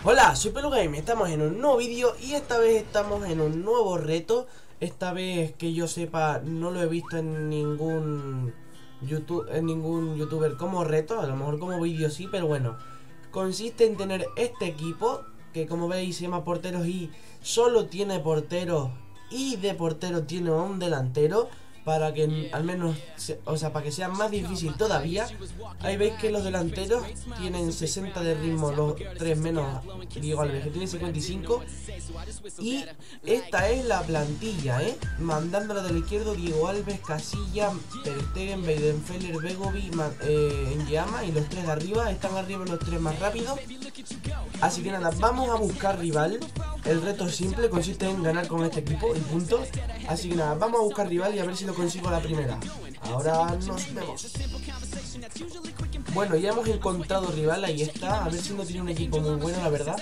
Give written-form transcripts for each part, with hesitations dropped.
Hola, soy Pelugame, estamos en un nuevo vídeo y esta vez estamos en un nuevo reto. Esta vez que yo sepa no lo he visto en ningún youtuber como reto, a lo mejor como vídeo sí, pero bueno. Consiste en tener este equipo que como veis se llama porteros y solo tiene porteros y de portero tiene un delantero. Para que al menos, para que sea más difícil todavía. Ahí veis que los delanteros tienen 60 de ritmo, los 3 menos Diego Alves, que tiene 55. Y esta es la plantilla, mandándola del izquierdo: Diego Alves, Casilla, Ter Stegen, Weidenfeller, Begovic, Enyama. Y los 3 de arriba, están arriba los 3 más rápidos. Así que nada, vamos a buscar rival. El reto es simple, consiste en ganar con este equipo y punto. Así que nada, vamos a buscar rival y a ver si lo consigo a la primera. Ahora nos vemos. Bueno, ya hemos encontrado rival, ahí está. A ver si no tiene un equipo muy bueno, la verdad.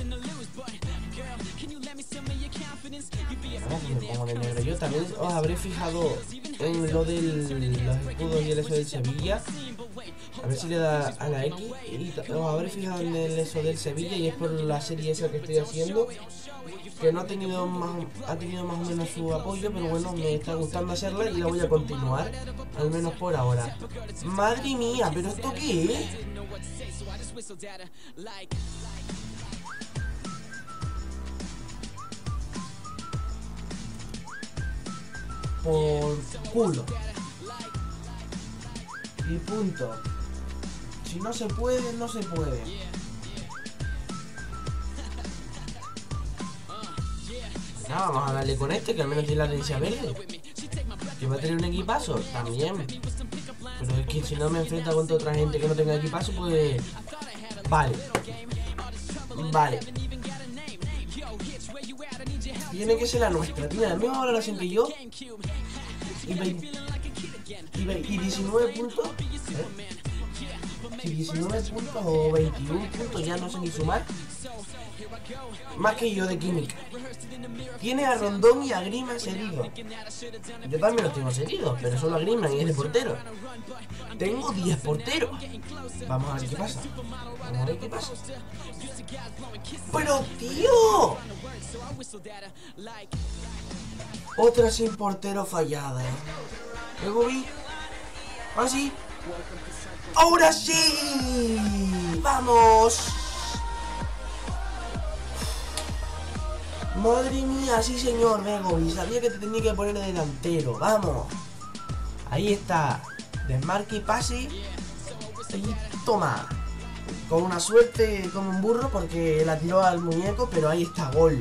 Ahora que me pongo de negro. Yo también os habré fijado en lo de los escudos y el eso del Sevilla. A ver si le da a la X. Y os habré fijado en el eso del Sevilla. Y es por la serie esa que estoy haciendo, que no ha tenido más o menos su apoyo, pero bueno, me está gustando hacerla y la voy a continuar, al menos por ahora. Madre mía, ¿pero esto qué es? Por culo. Y punto. Si no se puede, no se puede. Nada, vamos a darle con este, que al menos tiene la herencia verde. Que va a tener un equipazo, también. Pero es que si no me enfrenta contra otra gente que no tenga equipazo, pues... Vale. Tiene que ser la nuestra. Tiene la misma valoración que yo. Y 19 puntos. Si 19 puntos o 21 puntos, ya no sé ni sumar. Más que yo de química. Tiene a Rondón y a Griezmann seguidos. Yo también los tengo seguidos, pero solo a Griezmann y es de portero. Tengo 10 porteros. Vamos a ver qué pasa. ¡Pero tío! Otra sin portero fallada. Begovic. Ahora sí. ¡Ahora sí! ¡Vamos! Madre mía, sí señor, Begovic. Sabía que te tenía que poner de delantero. ¡Vamos! Ahí está. Desmarque y pase. Y toma. Con una suerte como un burro, porque la tiró al muñeco, pero ahí está, gol.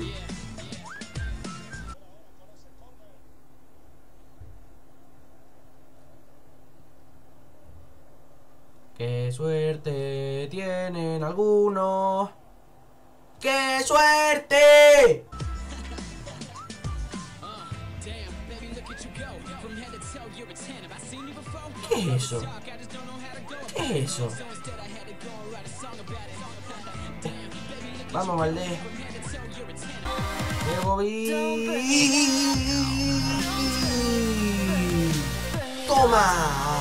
¡Qué suerte tienen algunos! ¡Qué suerte! ¿Qué es eso? ¿Qué es eso? Vamos, Valdés. Begovic. ¡Toma!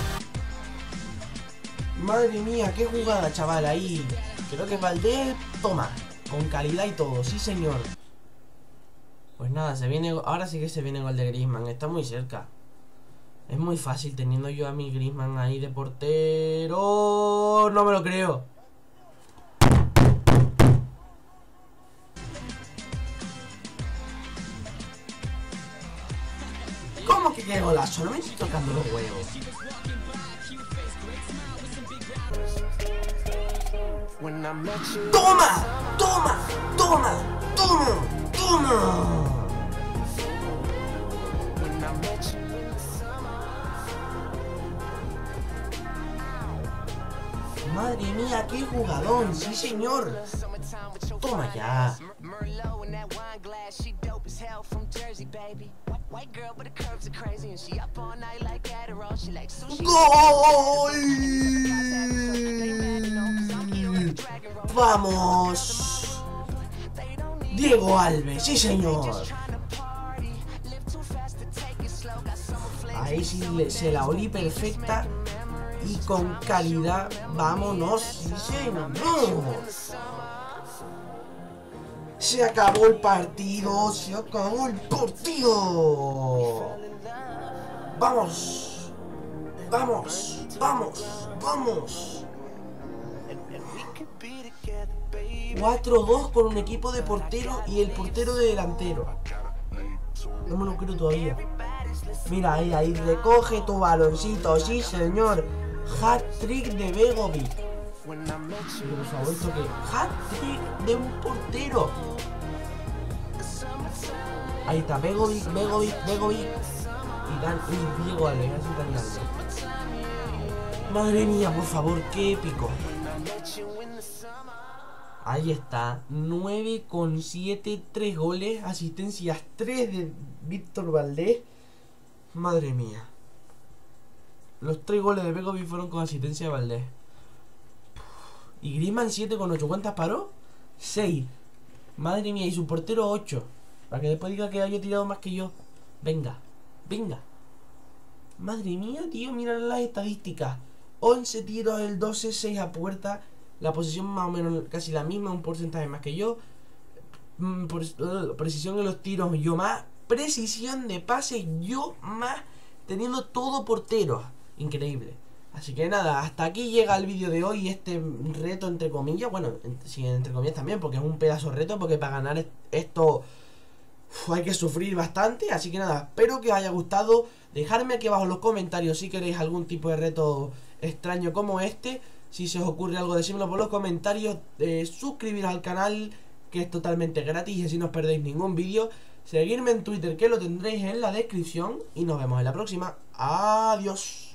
Madre mía, qué jugada, chaval, ahí. Creo que Valdés, toma. Con calidad y todo, sí señor. Pues nada, se viene. Ahora sí que se viene gol de Griezmann. Está muy cerca. Es muy fácil teniendo yo a mi Griezmann ahí de portero. No me lo creo. ¿Cómo que qué golazo? No me estoy tocando los huevos. ¡Toma! ¡Toma! ¡Toma! ¡Toma! ¡Toma! Madre mía, qué jugadón, sí señor. Toma ya. ¡Gol! ¡Vamos! Diego Alves, sí señor. Ahí sí se la olí perfecta y con calidad. ¡Vámonos! ¡Sí señor! Se acabó el partido, se acabó el partido. Vamos, vamos, vamos, vamos. 4-2 con un equipo de portero y el portero de delantero. No me lo creo todavía. Mira, ahí, recoge tu baloncito, sí señor. Hat-trick de Begovic. Pero por favor, ¿esto qué? Hat-trick de un portero. Ahí está, Begovic. Y Diego Alves, así Dani Alves. Madre mía, por favor, qué épico. Ahí está, 9,7, 3 goles, asistencias 3 de Víctor Valdés. Madre mía. Los 3 goles de Begovic fueron con asistencia de Valdés. Y Griezmann 7,8. ¿Cuántas paró? 6. Madre mía, y su portero 8. Para que después diga que haya tirado más que yo. Venga. Madre mía, tío, mira las estadísticas. 11 tiros, el 12, 6 a puerta. La posición más o menos casi la misma, un porcentaje más que yo. Precisión en los tiros, yo más. Precisión de pases, yo más. Teniendo todo portero. Increíble. Así que nada, hasta aquí llega el vídeo de hoy. Este reto entre comillas. Bueno, sí, entre comillas también, porque es un pedazo de reto. Porque para ganar esto hay que sufrir bastante. Así que nada, espero que os haya gustado. Dejadme aquí abajo en los comentarios si queréis algún tipo de reto extraño como este. Si se os ocurre algo, decídmelo por los comentarios. Suscribiros al canal, que es totalmente gratis y así no os perdéis ningún vídeo. Seguirme en Twitter, que lo tendréis en la descripción. Y nos vemos en la próxima. Adiós.